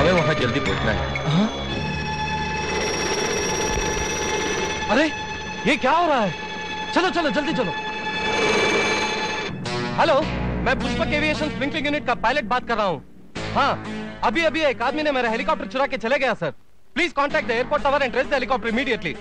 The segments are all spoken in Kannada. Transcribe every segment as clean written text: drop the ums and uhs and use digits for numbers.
हमें वहां जल्दी पहुंचना है। हाँ? अरे ये क्या हो रहा है? चलो चलो जल्दी चलो। हेलो, मैं पुष्पक एविएशन स्प्रिंकलिंग यूनिट का पायलट बात कर रहा हूँ। हाँ, अभी अभी एक आदमी ने मेरा हेलीकॉप्टर चुरा के चले गया sir. Please contact the airport tower and trace the helicopter immediately.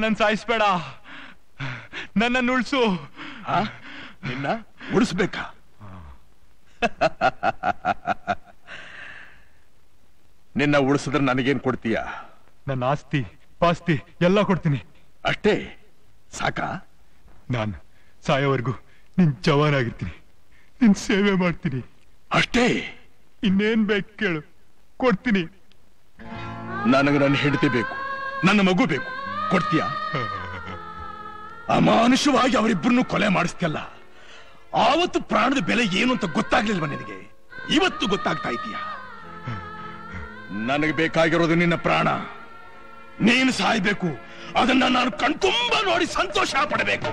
ನನ್ನನ್ನು ಸಾಯಿಸ್ಬೇಡ, ನನ್ನನ್ನು ಉಳಿಸು. ನಿನ್ನ ಉಳಿಸ್ಬೇಕಾ? ನಿನ್ನ ಉಳಿಸಿದ್ರೆ ನನಗೇನ್ ಕೊಡ್ತೀಯ? ನನ್ನ ಆಸ್ತಿ ಪಾಸ್ತಿ ಎಲ್ಲ ಕೊಡ್ತೀನಿ. ಅಷ್ಟೇ ಸಾಕಾ? ನಾನು ಸಾಯೋವರೆಗೂ ನಿನ್ ಜವಾನಾಗಿರ್ತೀನಿ, ನಿನ್ ಸೇವೆ ಮಾಡ್ತೀನಿ. ಅಷ್ಟೇ? ಇನ್ನೇನ್ ಬೇಕು ಕೇಳು, ಕೊಡ್ತೀನಿ. ನನಗೆ ನನ್ನ ಹೆಂಡತಿ ಬೇಕು, ನನ್ನ ಮಗು ಬೇಕು, ಕೊಡ್ತೀಯ? ಅಮಾನುಷವಾಗಿ ಅವರಿಬ್ಬರನ್ನು ಕೊಲೆ ಮಾಡಿಸ್ತಿಯಲ್ಲ, ಆವತ್ತು ಪ್ರಾಣದ ಬೆಲೆ ಏನು ಅಂತ ಗೊತ್ತಾಗ್ಲಿಲ್ವ ನಿನಗೆ? ಇವತ್ತು ಗೊತ್ತಾಗ್ತಾ ಇದೀಯ? ನನಗೆ ಬೇಕಾಗಿರೋದು ನಿನ್ನ ಪ್ರಾಣ. ನೀನು ಸಾಯ್ಬೇಕು, ಅದನ್ನ ನಾನು ಕಣ್ತುಂಬ ನೋಡಿ ಸಂತೋಷ ಪಡಬೇಕು.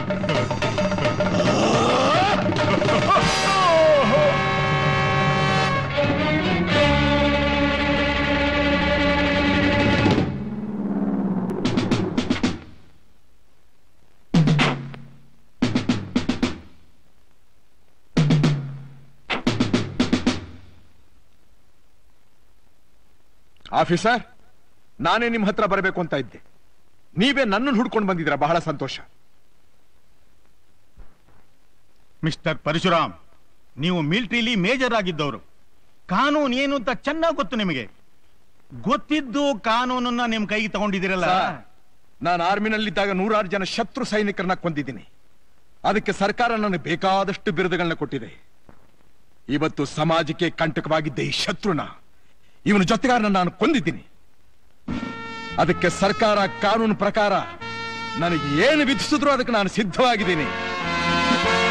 ಆಫೀಸರ್, ನಾನೇ ನಿಮ್ಮ ಹತ್ರ ಬರಬೇಕು ಅಂತ ಇದ್ದೆ, ನೀವೇ ನನ್ನನ್ನು ಹುಡ್ಕೊಂಡು ಬಂದಿದ್ದೀರಾ, ಬಹಳ ಸಂತೋಷ. ಮಿಸ್ಟರ್ ಪರಶುರಾಮ್, ನೀವು ಮಿಲಿಟರಿಲಿ ಮೇಜರ್ ಆಗಿದ್ದವರು. ಕಾನೂನು ಏನು ಅಂತ ಚೆನ್ನಾಗಿ ಗೊತ್ತು ನಿಮಗೆ. ಗೊತ್ತಿದ್ದು ಕಾನೂನನ್ನ ನಿಮ್ ಕೈಗೆ ತಗೊಂಡಿದ್ದೀರಲ್ಲ. ನಾನು ಆರ್ಮಿನಲ್ಲಿದ್ದಾಗ 106 ಜನ ಶತ್ರು ಸೈನಿಕರನ್ನ ಕೊಂದಿದ್ದೀನಿ. ಅದಕ್ಕೆ ಸರ್ಕಾರ ನನಗೆ ಬೇಕಾದಷ್ಟು ಬಿರುದುಗಳನ್ನ ಕೊಟ್ಟಿದೆ. ಇವತ್ತು ಸಮಾಜಕ್ಕೆ ಕಂಟಕವಾಗಿದ್ದ ಈ ಶತ್ರುನ, ಇವನ ಜೊತೆಗಾರನ ನಾನು ಕೊಂದಿದ್ದೀನಿ. ಅದಕ್ಕೆ ಸರ್ಕಾರ ಕಾನೂನು ಪ್ರಕಾರ ನನಗೆ ಏನು ವಿಧಿಸಿದ್ರು ಅದಕ್ಕೆ ನಾನು ಸಿದ್ಧವಾಗಿದ್ದೀನಿ.